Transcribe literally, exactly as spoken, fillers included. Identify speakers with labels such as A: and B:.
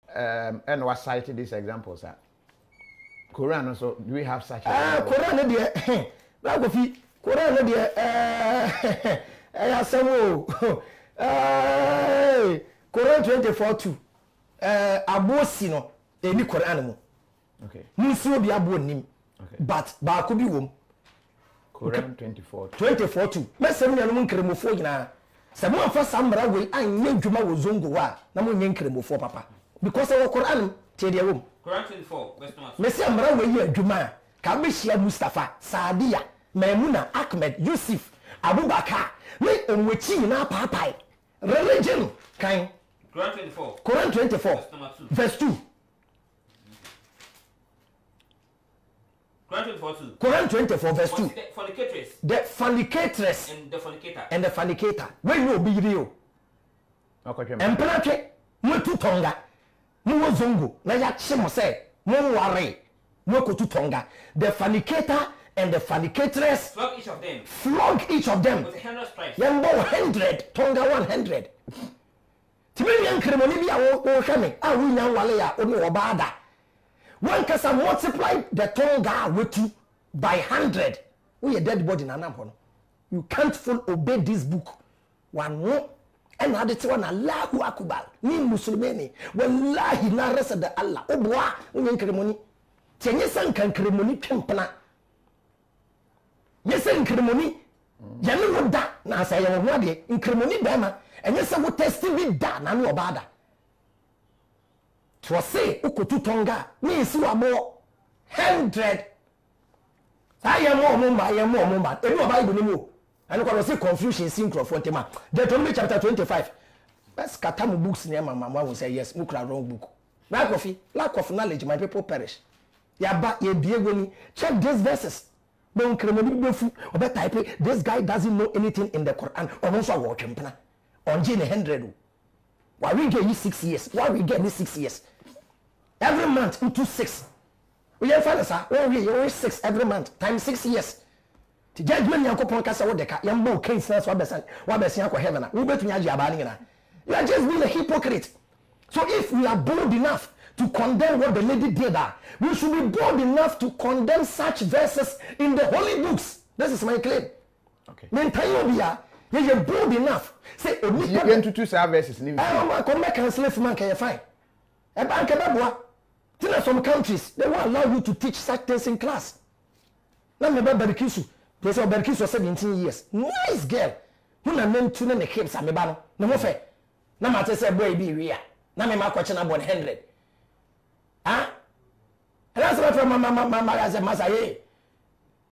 A: um, and was cited these examples. Uh. Quran also, do we have such?
B: Ah, Quran, dear. That would be Quran, dear. Eh, I say, oh, Quran twenty-four two. Eh, Abosino, any Quran.
A: Okay.
B: Musu be abo nim.
A: Okay.
B: But ba ko bi wom.
A: Quran twenty-four
B: twenty-four two. Mesem nya no nkremofo nyina. Se mo afa samra we anya dwuma wo zongo wa na mo nya nkremofo papa. Because of Quran tie de wom.
C: Quran twenty-four verse number.
B: Mesi amra we yi adwuma ka be hia Mustafa, Sadia, Maimuna, Ahmed, Yusuf, Abubakar. Me onwechi nyina paapai. Religion kan.
C: Quran twenty-four.
B: Quran twenty-four verse two.
C: Quran twenty-four two.
B: Quran twenty-four verse two.
C: The fornicatress.
B: The fornicatress.
C: And the fornicator.
B: And the fornicator. When you be real.
A: Okay.
B: Empranche, mo tu tonga. Mo zongo. Na ya chimo say, mo ware. Mo ko tu tonga. The fornicator and the fornicatress.
C: Flog each of them.
B: Flog each of them.
C: With a hundred stripes.
B: Yambo one hundred. Tonga one hundred. Tibi yan kremoni bi a wo wo hwame. A wo nyan wale ya oni obada. One can multiply the tonga with you by hundred. We a dead body na nam. You can't full obey this book. One no, and had it one Allahu Akbar. Ni Muslimeni. Wallahi na rasa da Allah. Obwa unyen kremoni. Tenye san kan kremoni twempna. Yesen kremoni. Yanu woda na asa ye wo de kremoni bema. Enye se wo testi bi da na no obada. Twase ukotu tonga ni si wa mo hundred. Saya mo mo ba ya mo mo ba. Ebi o Bible ni mo. Ani ko say confusion sin crofo tema. Deuteronomy chapter twenty-five. Let's scatter my books near my mama will say yes, mukra wrong book. Lack of lack of knowledge my people perish. Ya ba ye biegoni. Check these verses. Don't kremoni befu obe type this guy doesn't know anything in the Quran. Ono so wo twempna. Onje ne one hundred. Why we get you six years? Why we get me six years? Every month into six. We have father sir. Oh, we always six every month times six years. The judgment yankopon kasa wo deka yambo case na so abesan wa besan akọ heaven na. We betu nya aba ni na. You are just being a hypocrite. So if we are bold enough to condemn what the lady did, we should be bold enough to condemn such verses in the holy books. This is my claim.
A: Okay.
B: Mentayobia, you are bold enough. Say
A: you going to two services.
B: I come back and slave man can fine. A bank about some countries they won't allow you to teach such things in class. Now me Berikisu, they say Berikisu was seventeen years. Nice girl. Who na name two na the hips am ba no. No mo fe. Na ma te say boy be we. Na me ma kwache na one hundred. Ah? That's what from mama mama as a masaye.